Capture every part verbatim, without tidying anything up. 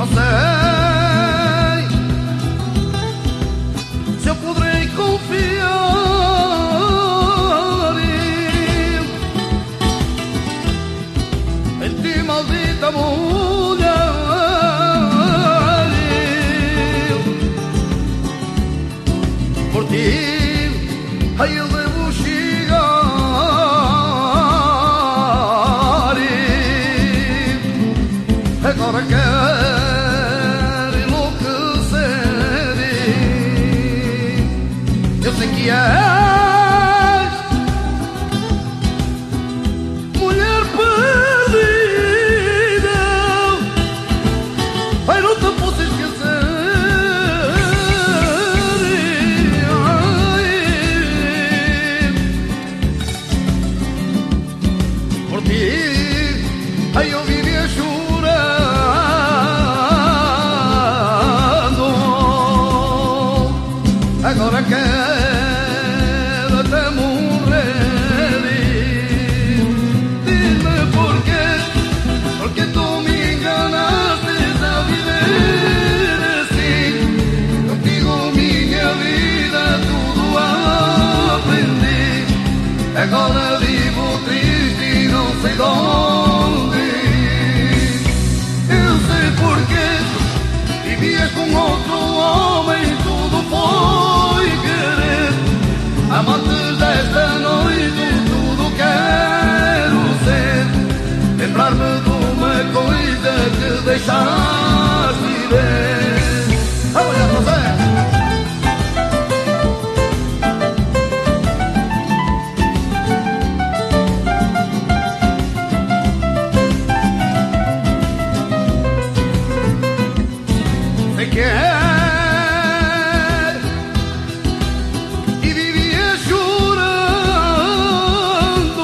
não sei se eu poderei confiar em ti, maldita mulher. Por ti, ai, eu devo chegar. Agora quero enlouquecer. Eu sei que és mulher perdida, ai, não te posso esquecer. Por ti, ai, eu vivi a chorando. Agora quero até morrer. Diz-me porquê, porque tu me enganaste a viver assim. Contigo minha vida tudo aprendi. Agora vivo triste e não sei de onde. Eu sei porquê. Vivias com outro homem, tudo foi querer. Amantes desta noite, tudo quero ser. Lembrar-me de uma coisa que deixaste ver. Amanhã, José! Sei que é e vivia chorando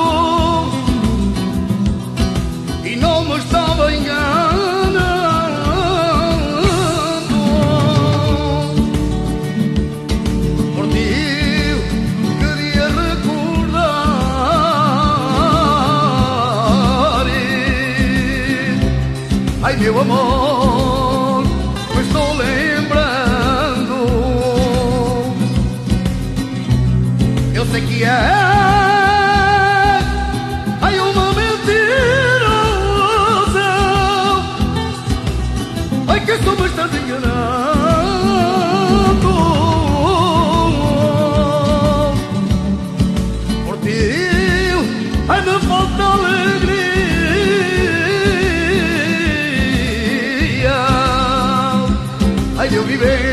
e não me estava enganando. Por ti eu queria recordar. Ai, meu amor, estou lembrando. Eu sei que é, ai, uma mentirosa. Ai, que só me estás enganando. Por ti, ai, me falta alegria. Ai, eu viver